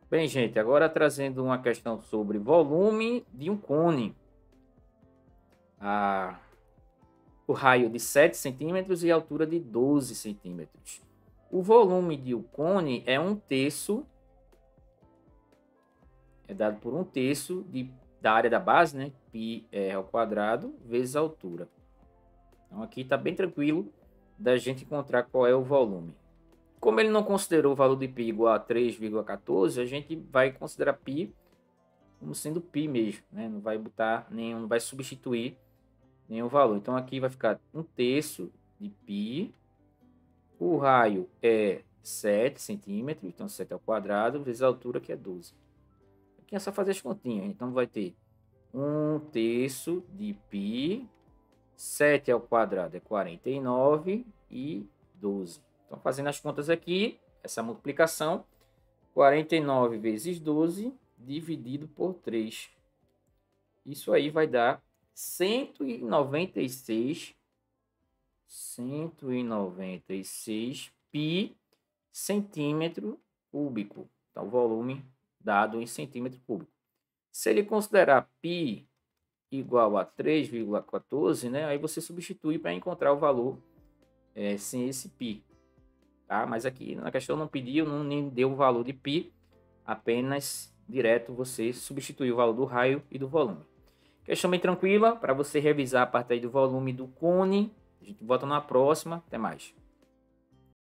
Bem, gente, agora trazendo uma questão sobre volume de um cone. O raio de 7 centímetros e a altura de 12 centímetros. O volume de um cone é um terço, é dado por um terço da área da base, né? Πr ao quadrado, vezes a altura. Então aqui está bem tranquilo da gente encontrar qual é o volume. Como ele não considerou o valor de π igual a 3,14, a gente vai considerar π como sendo π mesmo, né? Não vai botar nenhum, não vai substituir nenhum valor. Então aqui vai ficar um terço de π. O raio é 7 centímetros, então 7 ao quadrado, vezes a altura, que é 12. Aqui é só fazer as continhas. Então vai ter um terço de π, 7 ao quadrado é 49 e 12. Então, fazendo as contas aqui, essa multiplicação, 49 vezes 12 dividido por 3. Isso aí vai dar 196 π centímetro cúbico. Então, o volume dado em centímetro cúbico. Se ele considerar π igual a 3,14, né? Aí você substitui para encontrar o valor sem esse π. Tá? Mas aqui na questão não pediu, não nem deu o valor de π, apenas direto você substitui o valor do raio e do volume. Questão bem tranquila para você revisar a parte aí do volume do cone. A gente volta na próxima. Até mais.